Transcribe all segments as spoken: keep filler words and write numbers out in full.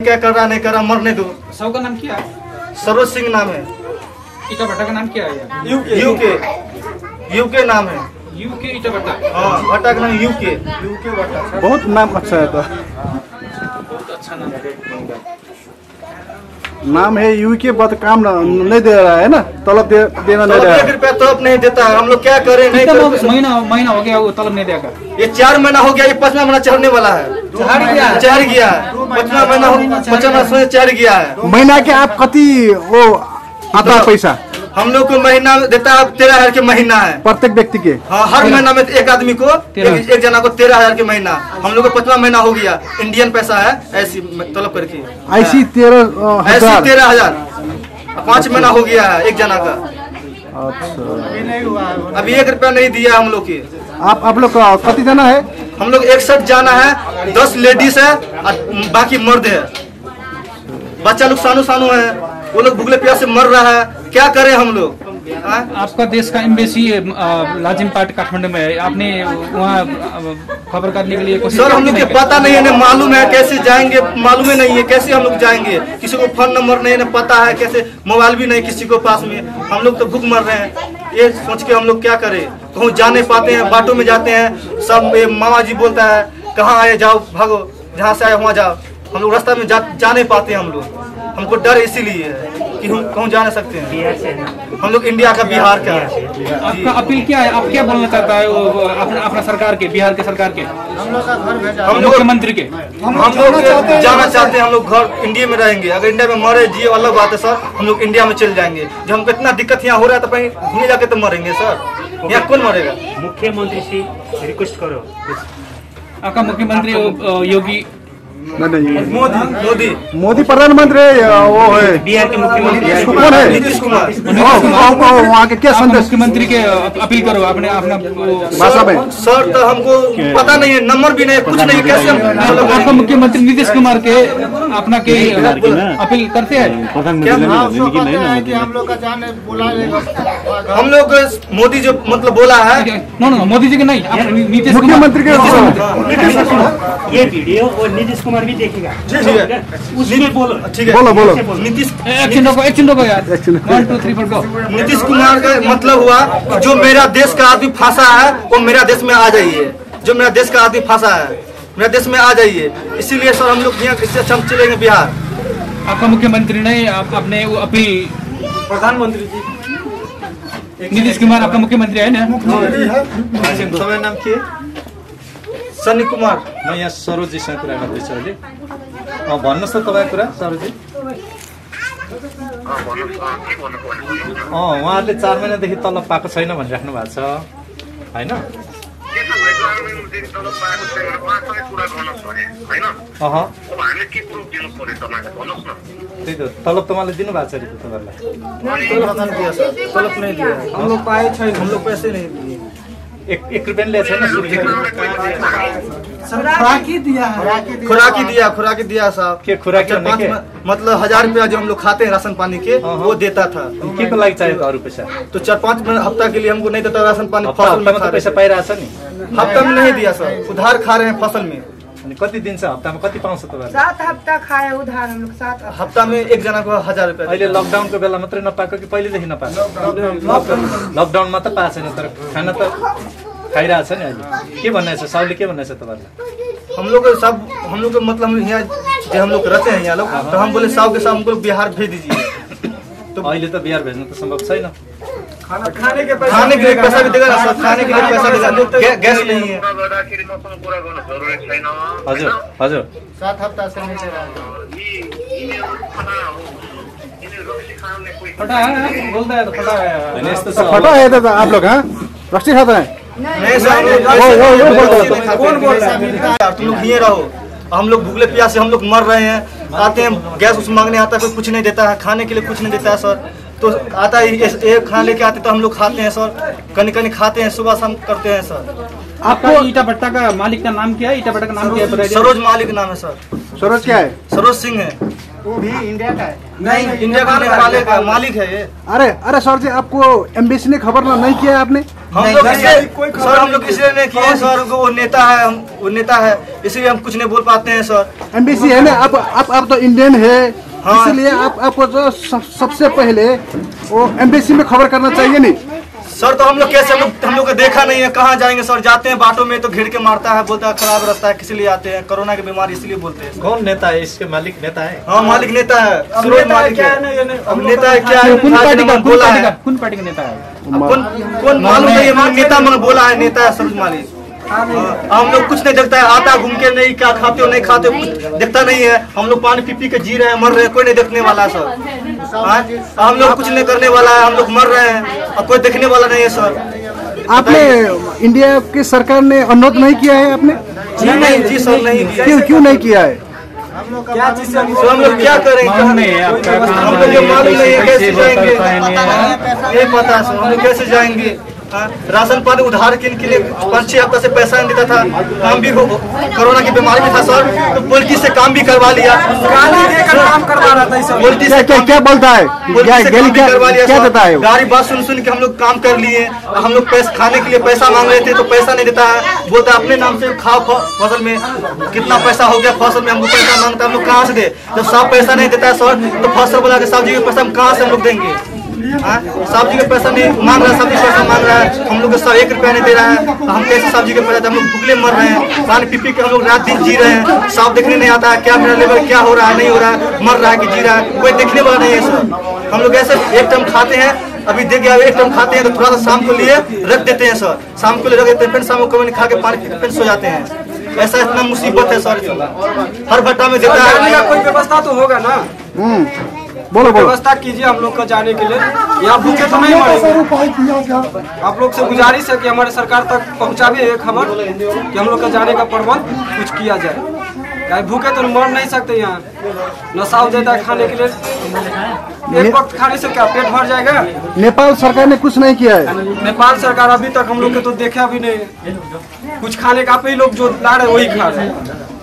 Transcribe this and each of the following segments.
क्या कर रहा नहीं कर रहा, मरने दो। सब का नाम क्या है? सरोज सिंह नाम है। ईटा भट्टा का नाम क्या है? यूके यूके यूके नाम है। यूके ईटा भट्टा। हाँ, भट्टा का नाम यूके यूके भट्टा। बहुत नाम अच्छा है, तो बहुत अच्छा नाम है। नाम है यूके, बात काम नहीं दे रहा है ना, तलब दे, देना नहीं रहा है। एक रुपया तलब नहीं देता है, हम लोग क्या करें? नहीं कर महीना महीना हो गया वो तलब नहीं देगा। ये चार महीना हो गया, ये पांचवा महीना चढ़ने वाला है। चढ़ गया चढ़ गया पांचवा महीना पचास चढ़ गया है। महीना के आप कति वो आता है पैसा? हम लोग को महीना देता है तेरह हजार के महीना है प्रत्येक व्यक्ति के। हाँ, हर महीना में एक आदमी को एक, एक जना को तेरह हजार के महीना। हम लोग को पचवा महीना हो गया, इंडियन पैसा है ऐसी तलब करके। ऐसी तेरह ऐसी तेरह हजार पाँच महीना हो गया है एक जना का। अच्छा, अभी एक रुपया नहीं दिया हम लोग के। आप आप लोग का कति जना है? हम लोग इकसठ जाना है, दस लेडीज है और बाकी मर्द है। बच्चा लोग सानू सानू है, वो लोग भूखले प्यास से मर रहा है। क्या करें हम लोग? आपका देश का एम्बेसी लाजिम पार्ट काठमांडू में है, आपने वहाँ खबर करने के लिए कोशिश? सर हम लोग के पता नहीं है, मालूम है कैसे जाएंगे, मालूम ही नहीं है कैसे हम लोग जाएंगे। किसी को फोन नंबर नहीं है, पता है कैसे, मोबाइल भी नहीं किसी को पास में। हम लोग तो भूख मर रहे हैं, ये सोच के हम लोग क्या करें? कहूँ जा नहीं पाते हैं, बाटों में जाते हैं, सब मामा जी बोलता है कहाँ आए, जाओ भागो, जहाँ से आए वहाँ जाओ। हम लोग रास्ता में जा, जा नहीं पाते हैं। हम लोग हमको डर इसीलिए है कि हम कहूँ जा नहीं सकते हैं। हम लोग इंडिया का, बिहार का है। आपका अपील क्या है? आप क्या बोलना चाहता है वो अपना अपना सरकार के, बिहार के सरकार के, हम लोग मुख्यमंत्री के? हम लोग जाना चाहते हैं। हम लोग घर इंडिया में रहेंगे, अगर इंडिया में मरे जिए अलग बात है सर। हम लोग इंडिया में चले जाएंगे। जब हमको इतना दिक्कत यहाँ हो रहा है तो कहीं घूमने जाके तो मरेंगे सर। यहाँ कौन मरेगा? मुख्यमंत्री से रिक्वेस्ट करो। आपका मुख्यमंत्री योगी नहीं, मोदी मोदी मोदी प्रधानमंत्री वो है, बिहार के मुख्यमंत्री कौन है? नीतीश कुमार। वहाँ के क्या संदेश? मुख्यमंत्री के अपील करो अपने अपना भाषा में। सर तो हमको पता नहीं है, नंबर भी नहीं, कुछ नहीं, कैसे हम? आपका मुख्यमंत्री नीतीश कुमार के अपना के अपील करते हैं? हम लोग का जाने बुला लेगा। हम लोग मोदी जो मतलब बोला है, नो नो मोदी जी के नहीं, नीतीश मुख्यमंत्री के। ये वीडियो और नीतीश कुमार भी देखेगा। ठीक है उसमें बोलो। ठीक है, बोलो बोलो। नीतीश एक चिंतो को एक चिंतो को यार one two three four go. Nitish Kumar का मतलब हुआ जो मेरा देश का आदमी फंसा है वो मेरा देश में आ जाइए। जो मेरा देश का आदमी फंसा है मेरा देश में आ जाइए। इसीलिए सर हम लोग यहाँ किससे अच्छा हम चलेंगे बिहार। आपका मुख्यमंत्री नहीं, आप अपने वो अपील प्रधानमंत्री जी नीतीश कुमार आपका मुख्यमंत्री है ना? समय नाम के सनी कुमार। म यहाँ सरोजीसँग कुरा गर्दैछु अहिले। भन्नुहोस् त तपाईँ कुरा सरोजी। अँ उहाँहरूले चार महिनादेखि तलब पाएको छैन भनिराख्नु भएको छ होइन? त्यही त तलब तपाईँले दिनु भएको छ अरे तपाईँहरूलाई? तलब नहीं दिया हम लोग, पाए छैन हम लोग, पैसे नहीं दिए। एक एक रुपया लिया छैन? खुराकी दिया खुराकी दिया खुराकी दिया साहब। के खुराकी पाँच मतलब हजार रुपया जो हम लोग खाते हैं राशन पानी के वो देता था। के को लागि चाहियो अरू पैसा? तो चार पाँच हफ्ता के लिए हमको नहीं देता राशन पानी। फसल में हप्तामा पैसा पाइरहेछ नि? हफ्ता में नहीं दिया सर, उधार खा रहे हैं फसल में। अनि कति दिन छ हप्तामा कति पाउँछ तपाईहरु? सात हफ्ता खाए उधार हम लोग। सात हफ्ता में एक जना को हजार रुपया। अहिले लकडाउनको बेला मात्रै नपाएको कि पहिलेदेखि नपाएको? लकडाउनमा त पाएको छैन, तर खाना त खाइरहेछ नि अहिले। के भन्ने छ साउले, के भन्ने छ तपाईहरुलाई? हम लोग सब हम लोग मतलब यहाँ जो हम लोग रहते हैं यहाँ लोग, तो हम बोले साहब के साथ हमको बिहार भेज दीजिए। तो अहिले त बिहार भेज्नु त संभव छैन। खाने के खाने के लिए पैसा भी देगा ना, खाने के लिए पैसा देगा, गैस नहीं है। हजुर हजुर सात हफ्ता से नहीं दे रहा फटा है बोलता है तो फटा है। यस्तो छ। फटा है दादा आप लोग? हाँ, राष्ट्रीय खाता है? नहीं सर, कौन बोल रहा है? तुम लोग ये रहो, हम लोग भूखले प्यासे हम लोग मर रहे हैं। आते हैं गैस उस मांगने आता है, कोई कुछ नहीं देता है, खाने के लिए कुछ नहीं देता है सर। तो आता है एक खाना लेके आते तो हम लोग खाते हैं सर, कहीं कहीं खाते हैं, सुबह शाम करते हैं सर। आपका ईटा भट्टा का मालिक का नाम क्या है? ईटा भट्टा का नाम क्या है? सरोज मालिक नाम है सर। सरोज क्या है? सरोज सिंह है। वो भी इंडिया का है? नहीं, इंडिया का मालिक है, मालिक है ये। अरे अरे सर जी, आपको एम्बेसी ने खबर नहीं किया आपने? हम लोग इसलिए सर हम लोग इसलिए नहीं किए सर, वो नेता है, हम वो नेता है इसलिए हम कुछ नहीं बोल पाते हैं सर। एमबीसी है ना, आप आप आप तो इंडियन है, हाँ। इसलिए आप आपको जो सबसे पहले वो एमबीसी में खबर करना चाहिए नहीं सर। तो हम लोग कैसे, हम लोग हम लोग को देखा नहीं है, कहाँ जाएंगे सर? जाते हैं बाटों में तो घेर के मारता है, बोलता है खराब रास्ता है, किसी लिए आते हैं, कोरोना की बीमारी इसलिए बोलते हैं। कौन नेता है इसके? मालिक नेता है? हाँ मालिक नेता है, सूरज मालिक है। अब नेता है क्या है? कौन पार्टी का बोला है, कौन पार्टी का नेता है? कौन कौन मालूम नहीं है, नेता मैंने बोला है, नेता है सूरज मालिक। हम लोग कुछ नहीं देखता है, आता घूम के नहीं, क्या खाते हो नहीं खाते हो कुछ देखता नहीं है। हम लोग पानी पी पी के जी रहे हैं, मर रहे हैं, कोई नहीं देखने वाला सर। हम लोग कुछ नहीं करने वाला है, हम लोग मर रहे हैं और कोई देखने वाला नहीं है सर। आपने इंडिया की सरकार ने अनुरोध नहीं किया है आपने? जी नहीं जी सर, नहीं किया। क्यों क्यों नहीं किया है? क्या चीज तो हम लोग क्या करेंगे? हम लोग ये मालूम नहीं है कैसे जाएंगे, नहीं पता सर हम लोग कैसे जाएंगे। राशन पानी उधार के लिए पाँच छह हफ्ता से पैसा नहीं देता था, काम भी कोरोना की बीमारी में था सर, तो पुलिस से काम भी करवा लिया, गाली देकर काम करवा रहा था। पुलिस से क्या क्या बोलता है? क्या क्या करवा लिया, क्या देता है? गाड़ी बात सुन सुन के हम लोग काम कर लिए। हम लोग पैसा खाने के लिए पैसा मांग रहे थे तो पैसा नहीं देता है, बोलता अपने नाम से खाओ, फसल में कितना पैसा हो गया, फसल में हमको पैसा मांगता है, हम लोग कहाँ से दे? जब साफ पैसा नहीं देता है सर तो फसल बना के सब्जी का पैसा हम कहाँ से हम लोग देंगे? सब्जी का पैसा नहीं मांग रहा है, सब्जी पैसा मांग रहा है, हम लोग सर एक रुपया नहीं दे रहा है, तो हम कैसे सब्जी के पैसा? हम लोग भूखले मर रहे हैं, पानी पी पी के हम लोग रात दिन जी रहे हैं, साफ देखने नहीं आता है क्या मेरा लेवल क्या हो रहा है, नहीं हो रहा है, मर रहा है कि जी रहा है, कोई देखने वाला नहीं है सर। हम लोग ऐसे एक टाइम खाते हैं, अभी देख गया एक टाइम खाते हैं तो थोड़ा सा शाम को लिए रख देते हैं सर, शाम को लिए रख देते हैं, फिर शाम को खा के पानी पी के सो जाते हैं। ऐसा इतना मुसीबत है सर, हर भट्टा में देता है। कोई व्यवस्था तो होगा ना, बोलो बोलो। व्यवस्था कीजिए हम लोग का जाने के लिए, यहाँ भूखे तो नहीं मरेंगे। आप लोग से गुजारिश है कि हमारे सरकार तक पहुँचावे ये खबर कि हम लोग का जाने का प्रबंध कुछ किया जाए। क्या भूखे तो मर नहीं सकते, यहाँ नशा हो जाता है खाने के लिए, एक वक्त खाने से क्या पेट भर जाएगा? नेपाल सरकार ने कुछ नहीं किया है। नेपाल सरकार अभी तक हम लोग के तो देखा भी नहीं, कुछ खाने का आप ही लोग जो ला रहे वही खा रहे।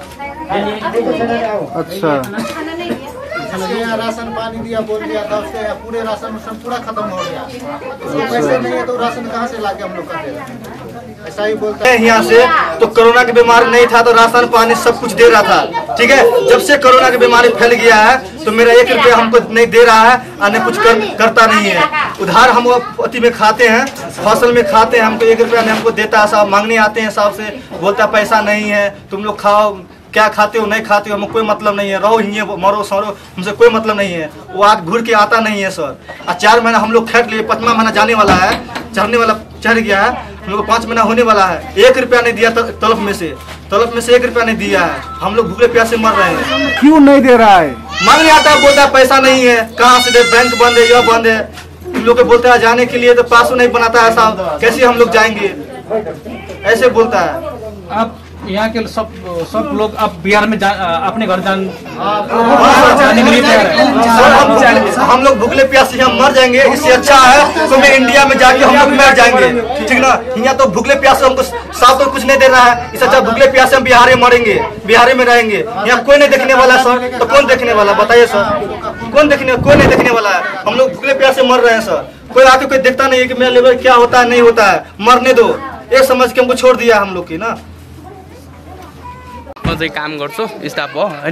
अच्छा, यहाँ राशन पानी दिया बोल दिया था, उसके यहाँ पूरे राशन पूरा खत्म हो गया, तो पैसे नहीं है तो राशन कहाँ से लाके हम लोग कर ऐसा ही बोलता है। यहाँ से तो कोरोना की बीमारी नहीं था तो राशन पानी सब कुछ दे रहा था, ठीक है। जब से कोरोना की बीमारी फैल गया है तो मेरा एक रुपया हमको नहीं दे रहा है और नहीं कुछ कर, करता नहीं है। उधार हम अति में खाते हैं, फसल में खाते हैं, हमको एक रुपया नहीं हमको देता है। साहब मांगने आते हैं, साहब से बोलता पैसा नहीं है, तुम लोग खाओ, क्या खाते हो नहीं खाते हो हमें कोई मतलब नहीं है, रहो हिये मरो सरो, हमसे कोई मतलब नहीं है। वो आग घूर के आता नहीं है सर। और चार महीना हम लोग खेत लिए, पाँचवा महीना जाने वाला है, चढ़ने वाला चढ़ गया है, हम लोग पाँच महीना होने वाला है, एक रुपया नहीं दिया तलब में से, तलब में से एक रुपया नहीं दिया है। हम लोग भूखे प्यासे मर रहे हैं। क्यों नहीं दे रहा है? मांगने आता है, बोलता है पैसा नहीं है, कहाँ से दे, बैंक बंद है, यह बंद है। तुम लोग बोलता है जाने के लिए तो पासो नहीं बनाता है साहब, कैसे हम लोग जाएंगे, ऐसे बोलता है। आप यहाँ के सब सब लोग आप बिहार में जा, अपने घर जान जाने के लिए तैयार है। हम लोग भूखले प्यासे हम मर जाएंगे, इससे अच्छा है तो मैं इंडिया में जाके हम लोग मर जाएंगे, ठीक ना। यहाँ तो भूखले प्यासे हमको साफ तो कुछ नहीं दे रहा है, इससे अच्छा भूखले प्यासे हम बिहार में मरेंगे, बिहार में रहेंगे। यहाँ कोई नहीं देखने वाला सर, तो कौन देखने वाला बताइए सर, कौन देखने कोई नहीं देखने वाला है। हम लोग भूखले प्यासे मर रहे हैं सर, कोई आके कोई देखता नहीं है कि मेरा लेवल क्या होता है नहीं होता है, मरने दो, ये समझ के हमको छोड़ दिया हम लोग की ना। म चाहिँ काम गर्छु, स्टाफ हो हैन,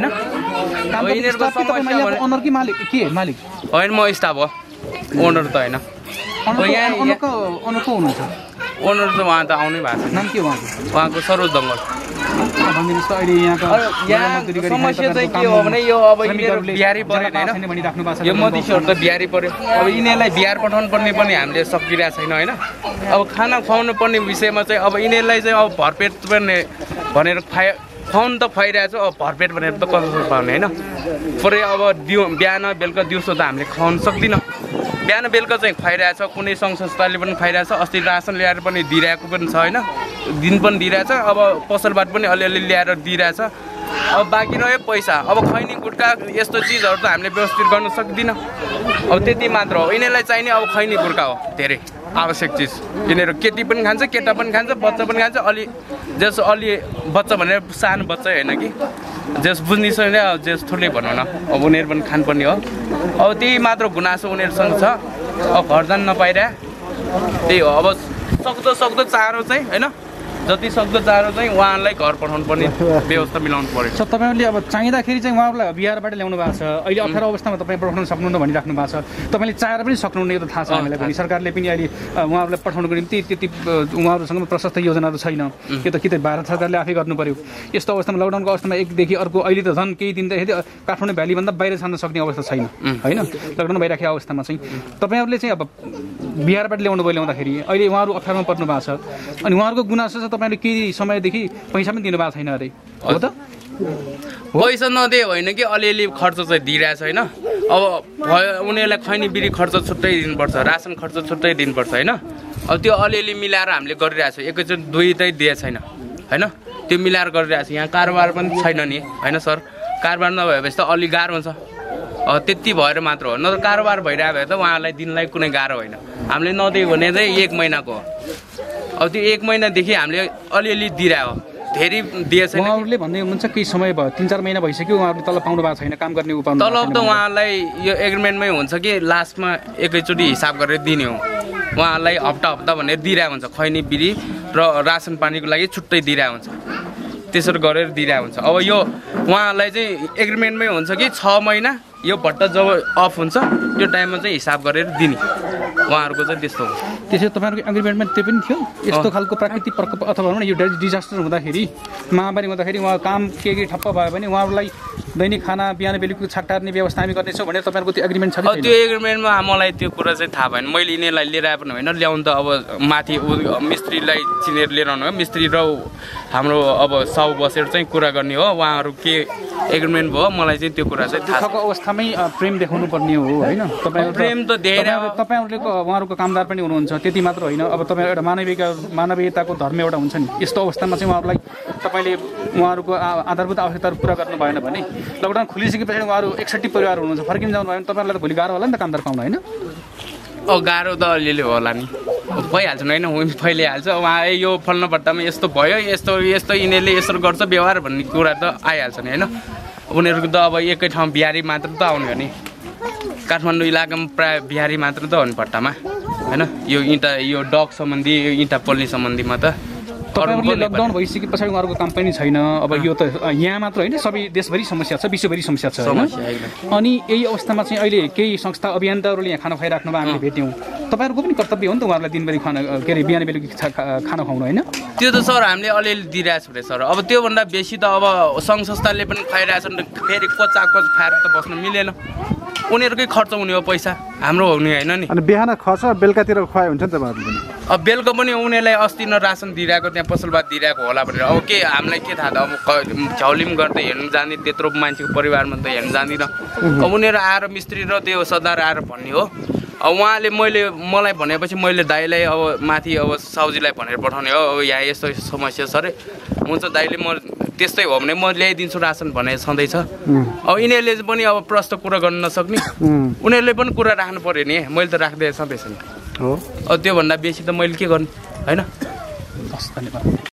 ओनर की मालिक के मालिक होइन, म स्टाफ हो, ओनर त हैन। ओनर को ओनर को हुनुहुन्छ? ओनर त उहाँ त आउनै भएको छैन। नाम के उहाँको? उहाँको सरोज दङ्गल। भनिदिनुहोस् त अहिले यहाँको समस्या चाहिँ के हो भने यो अब यिनीहरू बिहारी पऱ्यो हैन, यो मधेसीहरू त बिहारी पऱ्यो, अब यिनीहरूलाई बिहार पठाउनु पर्ने पनि हामीले सकिरहेको छैन हैन। अब खाना खुवाउनु पर्ने विषयमा चाहिँ अब यिनीहरूलाई चाहिँ अब भरपेट पनि भनेर खुवाए खुवाउनु त खुवाइरहेको छ, अब भरपेट भनेर त कसो पाउने होइन। पुरै अब दिउ बिहान बेलुका दिउँसो त हामीले खुवाउनु सक्दिनँ, बिहान बेलुका चाहिँ खुवाइरहेछ, कुनै सङ्घ संस्थाले पनि खुवाइरहेछ, अस्ति रासन ल्याएर पनि दिइरहेको पनि छ होइन, दिन पनि दिइरहेछ, अब पसलबाट पनि अलिअलि ल्याएर दिइरहेछ। अब बाँकी रह्यो पैसा, अब खैनी गुट्का यस्तो चिजहरू त हामीले व्यवस्थित गर्न सक्दिनँ, अब त्यति मात्र हो। यिनीहरूलाई चाहिने अब खैनी गुट्का हो धेरै आवश्यक चिज, यिनीहरू केटी पनि खान्छ, केटा पनि खान्छ, बच्चा पनि खान्छ, अलि जस अलि बच्चा भनेर सानो बच्चा होइन कि जस बुझ्ने छैन, जस ठुलै भनौँ न, अब उनीहरू पनि खानुपर्ने हो। अब त्यही मात्र गुनासो उनीहरूसँग छ, अब घर जान नपाइरहे, त्यही हो। अब सक्दो सक्दो चाँडो चाहिँ होइन जति सक्दो चाँडो चाहिँ उहाँलाई घर पठाउनु पर्ने व्यवस्था मिलाउनु पर्यो। सर तपाईँहरूले अब चाहिँदाखेरि चाहिँ उहाँहरूलाई बिहारबाट ल्याउनु भएको छ, अहिले अप्ठ्यारो अवस्थामा तपाईँ पठाउन सक्नुहुन्न भनिराख्नु भएको छ, तपाईँले चाहेर पनि सक्नुहुन्न यो त थाहा छ हामीलाई पनि। सरकारले पनि अहिले उहाँहरूलाई पठाउनुको निम्ति त्यति उहाँहरूसँग प्रशस्त योजनाहरू छैन, यो त कि त भारत सरकारले आफै गर्नु पर्यो। यस्तो अवस्थामा लकडाउनको अवस्थामा एकदेखि अर्को अहिले त झन् केही दिनदेखि काठमाडौँ भ्यालीभन्दा बाहिर छान्न सक्ने अवस्था छैन होइन, लकडाउन भइराखेको अवस्थामा चाहिँ तपाईँहरूले चाहिँ अब बिहारबाट ल्याउनु भयो, ल्याउँदाखेरि अहिले उहाँहरू अप्ठ्यारोमा पर्नु भएको छ अनि उहाँहरूको गुनासो छ तपाईँले केही समयदेखि पैसा पनि दिनुभएको छैन अरे हो त? पैसा नदिए होइन कि अलिअलि खर्च चाहिँ दिइरहेछ होइन। अब भयो उनीहरूलाई खैनी बिरी खर्च छुट्टै दिनुपर्छ, रासन खर्च छुट्टै दिनुपर्छ होइन। अब त्यो अलिअलि मिलाएर हामीले गरिरहेछौँ, एकैचोटि दुईटै दिएको छैन होइन, त्यो मिलाएर गरिरहेछ। यहाँ कारोबार पनि छैन नि होइन सर, कारोबार नभएपछि त अलि गाह्रो हुन्छ, त्यति भएर मात्र हो। नत्र कारोबार भइरहेको भए त उहाँलाई दिनलाई कुनै गाह्रो होइन। हामीले नदियो भने चाहिँ एक महिनाको हो, अब त्यो एक महिनादेखि हामीले अलिअलि दिइरहेको धेरै दिएछ। उहाँहरूले भन्दै हुनुहुन्छ केही समय भयो, तिन चार महिना भइसक्यो उहाँहरूले तलब पाउनु भएको छैन, काम गर्ने उपाय तलब त उहाँलाई यो एग्रिमेन्टमै हुन्छ कि लास्टमा एकैचोटि हिसाब गरेर दिने हो। उहाँलाई हप्ता हप्ता भनेर दिइरहेको हुन्छ, खैनी बिरी र रासन पानीको लागि छुट्टै दिइरहेको हुन्छ, त्यसरी गरेर दिइरहेको हुन्छ। अब यो उहाँलाई चाहिँ एग्रिमेन्टमै हुन्छ कि छ महिना यो भट्टा जब अफ हुन्छ त्यो टाइममा चाहिँ हिसाब गरेर दिने, उहाँहरूको चाहिँ त्यस्तो हो। त्यसै तपाईँहरूको एग्रिमेन्टमा त्यो पनि थियो यस्तो खालको प्राकृतिक प्रकोप अथवा भनौँ न यो डिजास्टर हुँदाखेरि महामारी हुँदाखेरि उहाँ काम के के ठप्प भयो भने उहाँहरूलाई दैनिक खाना बिहान बेलुकी छाक टार्ने व्यवस्था हामी गर्नेछौँ भनेर तपाईँहरूको त्यो एग्रिमेन्ट छ? त्यो एग्रिमेन्टमा मलाई त्यो कुरा चाहिँ थाहा भएन, मैले यिनीहरूलाई लिएर आए पनि होइन, ल्याउनु त अब माथि मिस्त्रीलाई चिनेर लिएर आउनु हो, मिस्त्री र हाम्रो अब साउ बसेर चाहिँ कुरा गर्ने हो, उहाँहरू के एग्रिमेन्ट भयो मलाई चाहिँ त्यो कुरा चाहिँ दुःखको अवस्थामै प्रेम देखाउनु पर्ने हो होइन। तपाईँ प्रेम त धेरै तपाईँहरूले उहाँहरूको कामदार पनि हुनुहुन्छ, त्यति मात्र होइन, अब तपाईँ एउटा मानवीय मानवीयताको धर्म एउटा हुन्छ नि, यस्तो अवस्थामा चाहिँ उहाँहरूलाई तपाईँले उहाँहरूको आधारभूत आवश्यकताहरू पुरा गर्नु भएन भने लकडाउन खोलिसके पछाडि उहाँहरू एकसट्ठी परिवार हुनुहुन्छ, फर्किन जानु भयो भने तपाईँहरूलाई त भोलि गाह्रो होला नि त कामदार पाउनु होइन? अब गाह्रो त अलिअलि होला नि, भइहाल्छ नि होइन, फैलिहाल्छ। उहाँ यो फल्न भट्टामा यस्तो भयो, यस्तो यस्तो यिनीहरूले यसो गर्छ व्यवहार भन्ने कुरा त आइहाल्छ नि होइन। उनीहरूको त अब एकै ठाउँ बिहारी मात्र त आउने हो नि, काठमाडौँ इलाकामा प्रायः बिहारी मात्र त हो नि भट्टामा होइन। यो इँटा यो डक सम्बन्धी यो इँटा पोल्ने सम्बन्धीमा त तपाईँहरूले लकडाउन भइसके पछाडि उहाँहरूको काम पनि छैन। अब यो त यहाँ मात्र होइन, सबै देशभरि समस्या छ, विश्वभरि समस्या छ होइन। अनि यही अवस्थामा चाहिँ अहिले केही संस्था अभियन्ताहरूले यहाँ खाना खुवाइराख्नुमा हामीले भेट्यौँ, तपाईँहरूको पनि कर्तव्य हो नि त उहाँहरूलाई दिनभरि खाना के अरे बिहान बेलुकी खाना खुवाउनु होइन? त्यो त सर हामीले अलिअलि दिइरहेको छु सर, अब त्योभन्दा बेसी त अब सङ्घ संस्थाले पनि खुवाइरहेछन्, फेरि कोचाकोच खाएर त बस्नु मिलेन, उनीहरूकै खर्च हुने हो पैसा, हाम्रो हुने होइन नि। अनि बिहान खर्च बेलुकातिर खुवाइ हुन्छ नि त तपाईँहरूले पनि? अब बेलुका पनि उनीहरूलाई अस्ति न रासन दिइरहेको त्यहाँ पसलबाद दिइरहेको होला भनेर, अब के हामीलाई के थाहा त, अब झौलिम गर्दै हेर्नु जाने त्यत्रो मान्छेको परिवारमा त हेर्नु जाँदिन। अब उनीहरू आएर मिस्त्री र त्यो सदार आएर भन्ने हो। अब उहाँले मैले मलाई भनेपछि मैले दाइलाई अब माथि अब साउजीलाई भनेर पठाउने हो, अब यहाँ यस्तो समस्या छ अरे, हुन्छ दाइले म त्यस्तै हो भने म ल्याइदिन्छु रासन भने छँदैछ। अब यिनीहरूले पनि अब प्रष्ट कुरा गर्न नसक्ने, उनीहरूले पनि कुरा राख्नु पऱ्यो नि, मैले त राख्दै छँदैछ नि हो। अब त्योभन्दा बेसी त मैले के गर्नु होइन। धन्यवाद।